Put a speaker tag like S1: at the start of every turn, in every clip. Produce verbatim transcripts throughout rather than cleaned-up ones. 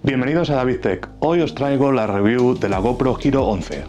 S1: Bienvenidos a David Tech. Hoy os traigo la review de la GoPro Hero once.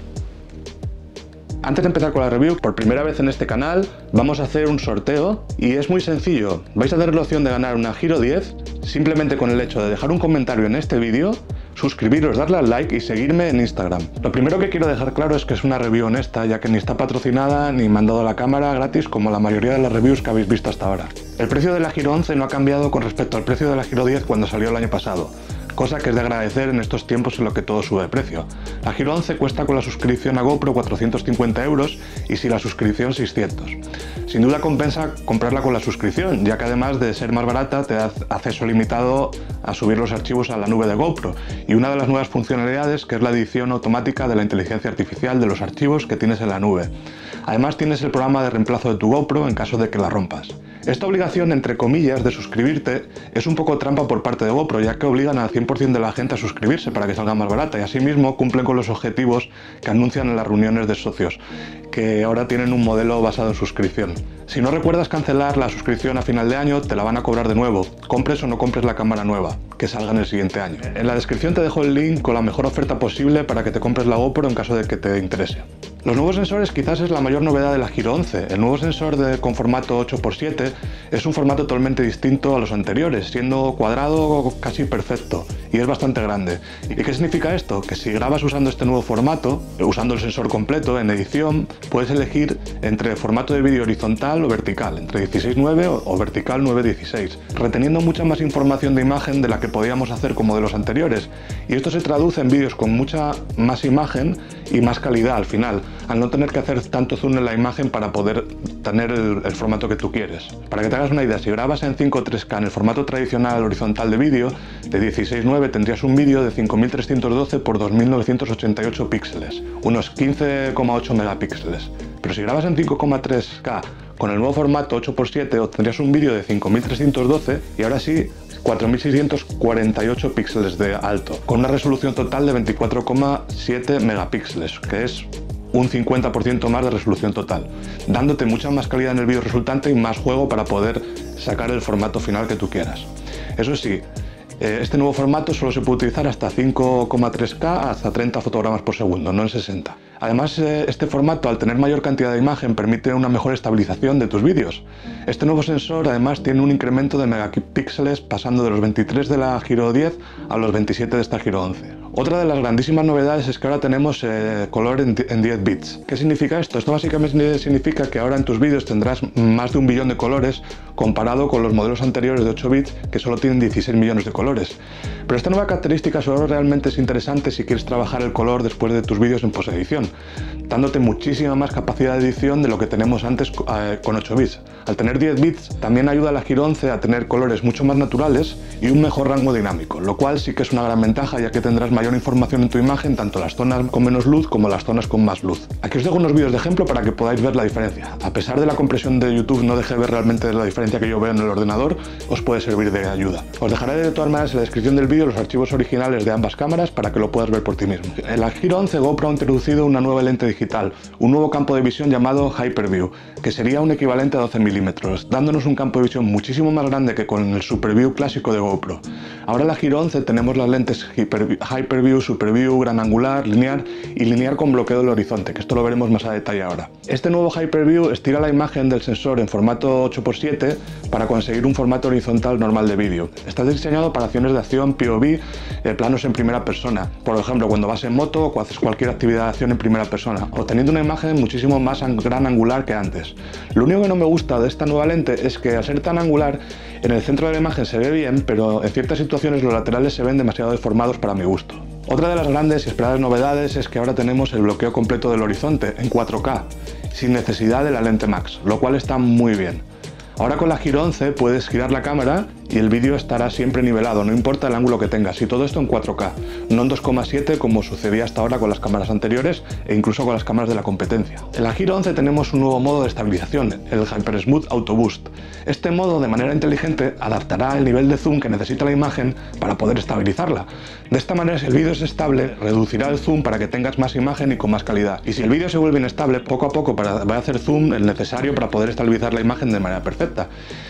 S1: Antes de empezar con la review, por primera vez en este canal vamos a hacer un sorteo y es muy sencillo. Vais a tener la opción de ganar una Hero diez simplemente con el hecho de dejar un comentario en este vídeo, suscribiros, darle al like y seguirme en Instagram. Lo primero que quiero dejar claro es que es una review honesta, ya que ni está patrocinada ni me han dado la cámara gratis como la mayoría de las reviews que habéis visto hasta ahora. El precio de la Hero once no ha cambiado con respecto al precio de la Hero diez cuando salió el año pasado, cosa que es de agradecer en estos tiempos en los que todo sube de precio. La Hero once cuesta con la suscripción a GoPro cuatrocientos cincuenta euros y sin la suscripción seiscientos. Sin duda compensa comprarla con la suscripción, ya que además de ser más barata te da acceso limitado a subir los archivos a la nube de GoPro y una de las nuevas funcionalidades que es la edición automática de la inteligencia artificial de los archivos que tienes en la nube. Además tienes el programa de reemplazo de tu GoPro en caso de que la rompas. Esta obligación, entre comillas, de suscribirte es un poco trampa por parte de GoPro, ya que obligan al cien por cien de la gente a suscribirse para que salga más barata y asimismo cumplen con los objetivos que anuncian en las reuniones de socios, que ahora tienen un modelo basado en suscripción. Si no recuerdas cancelar la suscripción a final de año, te la van a cobrar de nuevo, compres o no compres la cámara nueva, que salga en el siguiente año. En la descripción te dejo el link con la mejor oferta posible para que te compres la GoPro en caso de que te interese. Los nuevos sensores quizás es la mayor novedad de la Hero once. El nuevo sensor de, con formato ocho por siete es un formato totalmente distinto a los anteriores, siendo cuadrado casi perfecto y es bastante grande. ¿Y qué significa esto? Que si grabas usando este nuevo formato, usando el sensor completo en edición, puedes elegir entre formato de vídeo horizontal o vertical, entre dieciséis nueve o, o vertical nueve dieciséis, reteniendo mucha más información de imagen de la que podíamos hacer con modelos anteriores. Y esto se traduce en vídeos con mucha más imagen y más calidad al final, al no tener que hacer tanto zoom en la imagen para poder tener el, el formato que tú quieres. Para que te hagas una idea, si grabas en cinco tres K en el formato tradicional horizontal de vídeo de dieciséis nueve tendrías un vídeo de cinco mil trescientos doce por dos mil novecientos ochenta y ocho píxeles, unos quince coma ocho megapíxeles. Pero si grabas en cinco coma tres K con el nuevo formato ocho por siete obtendrías un vídeo de cinco mil trescientos doce y ahora sí cuatro mil seiscientos cuarenta y ocho píxeles de alto, con una resolución total de veinticuatro coma siete megapíxeles, que es un cincuenta por ciento más de resolución total, dándote mucha más calidad en el vídeo resultante y más juego para poder sacar el formato final que tú quieras. Eso sí, este nuevo formato solo se puede utilizar hasta cinco coma tres K hasta treinta fotogramas por segundo, no en sesenta. Además, este formato, al tener mayor cantidad de imagen, permite una mejor estabilización de tus vídeos. Este nuevo sensor además tiene un incremento de megapíxeles pasando de los veintitrés de la Hero diez a los veintisiete de esta Hero once. Otra de las grandísimas novedades es que ahora tenemos eh, color en, en diez bits. ¿Qué significa esto? Esto básicamente significa que ahora en tus vídeos tendrás más de un billón de colores comparado con los modelos anteriores de ocho bits que solo tienen dieciséis millones de colores. Pero esta nueva característica solo realmente es interesante si quieres trabajar el color después de tus vídeos en posedición, dándote muchísima más capacidad de edición de lo que tenemos antes eh, con ocho bits. Al tener diez bits también ayuda a la Hero once a tener colores mucho más naturales y un mejor rango dinámico, lo cual sí que es una gran ventaja, ya que tendrás mayor información en tu imagen, tanto las zonas con menos luz como las zonas con más luz. Aquí os dejo unos vídeos de ejemplo para que podáis ver la diferencia. A pesar de la compresión de YouTube no deje ver realmente la diferencia que yo veo en el ordenador, os puede servir de ayuda. Os dejaré de todas maneras en la descripción del vídeo los archivos originales de ambas cámaras para que lo puedas ver por ti mismo. En la Hero once GoPro ha introducido una nueva lente digital, un nuevo campo de visión llamado Hyperview, que sería un equivalente a doce milímetros, dándonos un campo de visión muchísimo más grande que con el Superview clásico de GoPro. Ahora en la Hero once tenemos las lentes Hyperview, Hyperview, Superview, gran angular, linear y linear con bloqueo del horizonte, que esto lo veremos más a detalle ahora. Este nuevo Hyperview estira la imagen del sensor en formato ocho por siete para conseguir un formato horizontal normal de vídeo. Está diseñado para acciones de acción P O V, eh, planos en primera persona, por ejemplo cuando vas en moto o haces cualquier actividad de acción en primera persona, obteniendo una imagen muchísimo más gran angular que antes. Lo único que no me gusta de esta nueva lente es que al ser tan angular, en el centro de la imagen se ve bien, pero en ciertas situaciones los laterales se ven demasiado deformados para mi gusto. Otra de las grandes y esperadas novedades es que ahora tenemos el bloqueo completo del horizonte en cuatro K, sin necesidad de la lente Max, lo cual está muy bien. Ahora con la Hero once puedes girar la cámara y el vídeo estará siempre nivelado, no importa el ángulo que tengas, y todo esto en cuatro K, no en dos coma siete como sucedía hasta ahora con las cámaras anteriores e incluso con las cámaras de la competencia. En la Hero once tenemos un nuevo modo de estabilización, el Hyper Smooth Auto Boost. Este modo, de manera inteligente, adaptará el nivel de zoom que necesita la imagen para poder estabilizarla. De esta manera, si el vídeo es estable, reducirá el zoom para que tengas más imagen y con más calidad. Y si el vídeo se vuelve inestable, poco a poco para, va a hacer zoom el necesario para poder estabilizar la imagen de manera perfecta.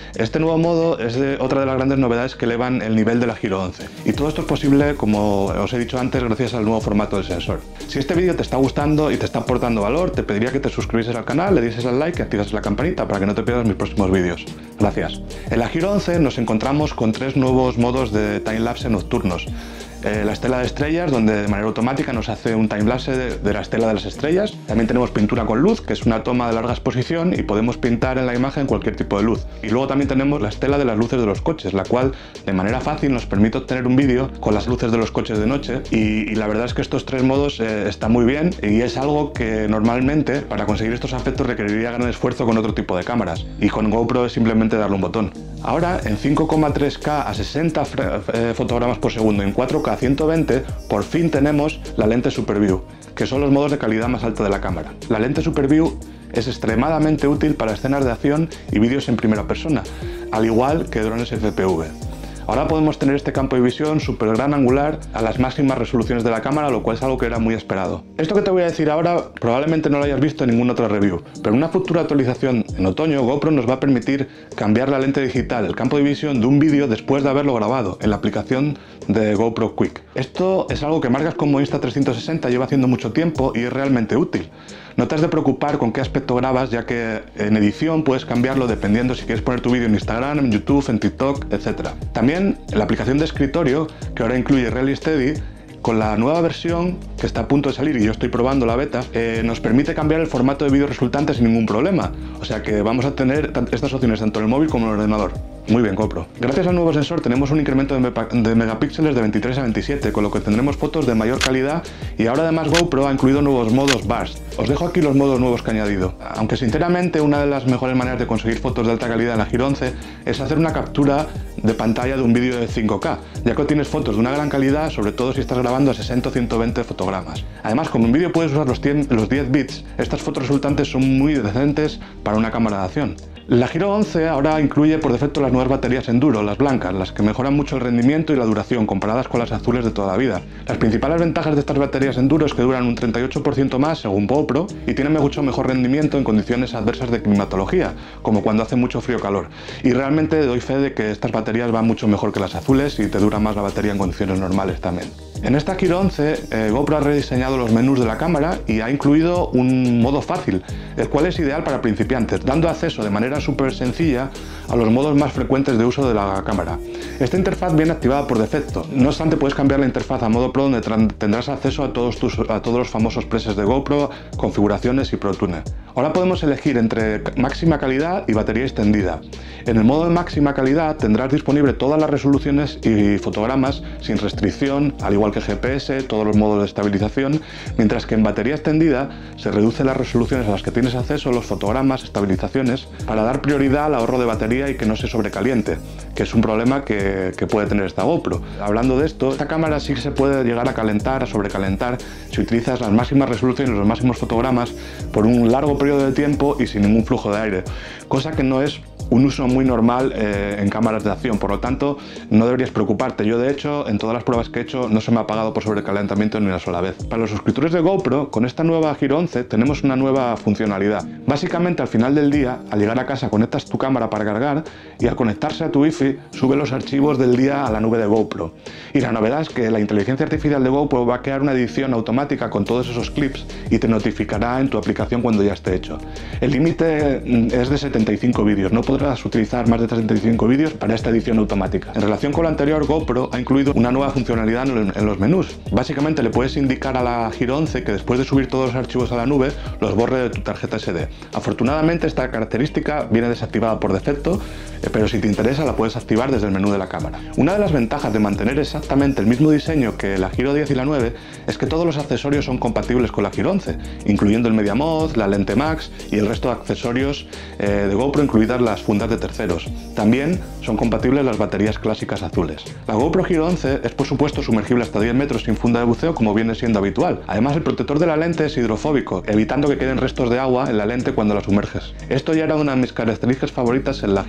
S1: Este nuevo modo es de otra de las grandes novedades que elevan el nivel de la Giro once. Y todo esto es posible, como os he dicho antes, gracias al nuevo formato del sensor. Si este vídeo te está gustando y te está aportando valor, te pediría que te suscribieses al canal, le dieses al like y activases la campanita para que no te pierdas mis próximos vídeos. Gracias. En la Giro once nos encontramos con tres nuevos modos de timelapse nocturnos. Eh, la estela de estrellas, donde de manera automática nos hace un timelapse de, de la estela de las estrellas. También tenemos pintura con luz, que es una toma de larga exposición y podemos pintar en la imagen cualquier tipo de luz. Y luego también tenemos la estela de las luces de los coches, la cual de manera fácil nos permite obtener un vídeo con las luces de los coches de noche. Y, y la verdad es que estos tres modos eh, están muy bien y es algo que normalmente para conseguir estos efectos requeriría gran esfuerzo con otro tipo de cámaras. Y con GoPro es simplemente darle un botón. Ahora en cinco coma tres K a sesenta eh, fotogramas por segundo en cuatro K a ciento veinte, por fin tenemos la lente Super View, que son los modos de calidad más alta de la cámara. La lente Super View es extremadamente útil para escenas de acción y vídeos en primera persona, al igual que drones F P V. Ahora podemos tener este campo de visión súper gran angular a las máximas resoluciones de la cámara, lo cual es algo que era muy esperado. Esto que te voy a decir ahora probablemente no lo hayas visto en ninguna otra review, pero en una futura actualización en otoño GoPro nos va a permitir cambiar la lente digital, el campo de visión de un vídeo después de haberlo grabado en la aplicación de GoPro Quick. Esto es algo que marcas como Insta trescientos sesenta lleva haciendo mucho tiempo y es realmente útil. No te has de preocupar con qué aspecto grabas, ya que en edición puedes cambiarlo dependiendo si quieres poner tu vídeo en Instagram, en YouTube, en TikTok, etcétera. También la aplicación de escritorio, que ahora incluye Really Steady, con la nueva versión que está a punto de salir y yo estoy probando la beta, eh, nos permite cambiar el formato de vídeo resultante sin ningún problema. O sea que vamos a tener estas opciones tanto en el móvil como en el ordenador. Muy bien, GoPro. Gracias al nuevo sensor tenemos un incremento de, de megapíxeles de veintitrés a veintisiete, con lo que tendremos fotos de mayor calidad y ahora además GoPro ha incluido nuevos modos Burst. Os dejo aquí los modos nuevos que ha añadido. Aunque sinceramente una de las mejores maneras de conseguir fotos de alta calidad en la Giro once es hacer una captura de pantalla de un vídeo de cinco K, ya que obtienes fotos de una gran calidad, sobre todo si estás grabando a sesenta o ciento veinte fotogramas. Además, como en vídeo puedes usar los diez bits, estas fotos resultantes son muy decentes para una cámara de acción. La Giro once ahora incluye por defecto las nuevas baterías Enduro, las blancas, las que mejoran mucho el rendimiento y la duración comparadas con las azules de toda la vida. Las principales ventajas de estas baterías Enduro es que duran un treinta y ocho por ciento más según GoPro y tienen mucho mejor rendimiento en condiciones adversas de climatología, como cuando hace mucho frío o calor. Y realmente doy fe de que estas baterías van mucho mejor que las azules y te dura más la batería en condiciones normales también. En esta Giro once, eh, GoPro ha rediseñado los menús de la cámara y ha incluido un modo fácil, el cual es ideal para principiantes, dando acceso de manera súper sencilla a los modos más frecuentes de uso de la cámara. Esta interfaz viene activada por defecto, no obstante puedes cambiar la interfaz a modo Pro, donde tendrás acceso a todos, tus, a todos los famosos presets de GoPro, configuraciones y ProTuner. Ahora podemos elegir entre máxima calidad y batería extendida. En el modo de máxima calidad tendrás disponible todas las resoluciones y fotogramas sin restricción, al igual que G P S, todos los modos de estabilización, mientras que en batería extendida se reducen las resoluciones a las que tienes acceso, los fotogramas, estabilizaciones, para dar prioridad al ahorro de batería y que no se sobrecaliente, que es un problema que, que puede tener esta GoPro. Hablando de esto, esta cámara sí que se puede llegar a calentar, a sobrecalentar, si utilizas las máximas resoluciones, los máximos fotogramas, por un largo periodo de tiempo y sin ningún flujo de aire, cosa que no es un uso muy normal eh, en cámaras de acción, por lo tanto no deberías preocuparte. Yo de hecho en todas las pruebas que he hecho no se me ha apagado por sobrecalentamiento ni una sola vez. Para los suscriptores de GoPro, con esta nueva Giro once tenemos una nueva funcionalidad. Básicamente al final del día, al llegar a casa conectas tu cámara para cargar y al conectarse a tu Wi-Fi sube los archivos del día a la nube de GoPro. Y la novedad es que la inteligencia artificial de GoPro va a crear una edición automática con todos esos clips y te notificará en tu aplicación cuando ya esté hecho. El límite es de setenta y cinco vídeos, no podrás utilizar más de setenta y cinco vídeos para esta edición automática. En relación con lo anterior, GoPro ha incluido una nueva funcionalidad en los menús. Básicamente le puedes indicar a la Giro once que después de subir todos los archivos a la nube, los borre de tu tarjeta ese de. Afortunadamente esta característica viene desactivada por defecto, pero si te interesa la puedes activar desde el menú de la cámara. Una de las ventajas de mantener exactamente el mismo diseño que la Giro diez y la nueve es que todos los accesorios son compatibles con la Giro once, incluyendo el Media Mod, la lente Max y el resto de accesorios eh, de GoPro, incluidas las fundas de terceros. También son compatibles las baterías clásicas azules. La GoPro Giro once es por supuesto sumergible hasta diez metros sin funda de buceo, como viene siendo habitual. Además, el protector de la lente es hidrofóbico, evitando que queden restos de agua en la lente cuando la sumerges. Esto ya era una de mis características favoritas en la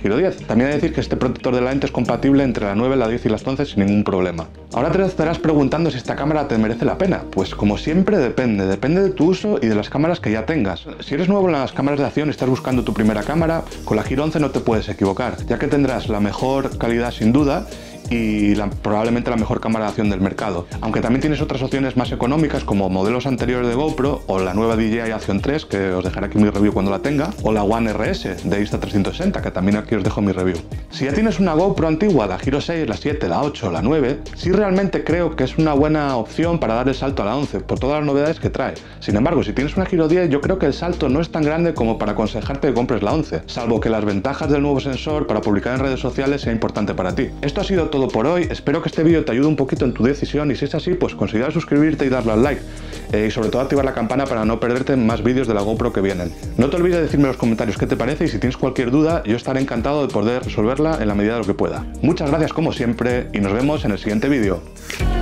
S1: Giro diez. También hay que decir que este protector de la lente es compatible entre la nueve, la diez y las once sin ningún problema. Ahora te estarás preguntando si esta cámara te merece la pena. Pues como siempre depende, depende de tu uso y de las cámaras que ya tengas. Si eres nuevo en las cámaras de acción y estás buscando tu primera cámara, con la Giro once no te puedes equivocar, ya que tendrás la mejor calidad sin duda y la, probablemente la mejor cámara de acción del mercado. Aunque también tienes otras opciones más económicas como modelos anteriores de GoPro o la nueva D J I Action tres, que os dejaré aquí mi review cuando la tenga, o la One R S de Insta trescientos sesenta, que también aquí os dejo mi review. Si ya tienes una GoPro antigua, la Giro seis, la siete, la ocho, la nueve, sí realmente creo que es una buena opción para dar el salto a la once, por todas las novedades que trae. Sin embargo, si tienes una Giro diez, yo creo que el salto no es tan grande como para aconsejarte que compres la once, salvo que las ventajas del nuevo sensor para publicar en redes sociales sea importante para ti. Esto ha sido todo por hoy, espero que este vídeo te ayude un poquito en tu decisión y si es así, pues considera suscribirte y darle al like eh, y sobre todo activar la campana para no perderte más vídeos de la GoPro que vienen. No te olvides de decirme en los comentarios qué te parece y si tienes cualquier duda yo estaré encantado de poder resolverla en la medida de lo que pueda. Muchas gracias como siempre y nos vemos en el siguiente vídeo.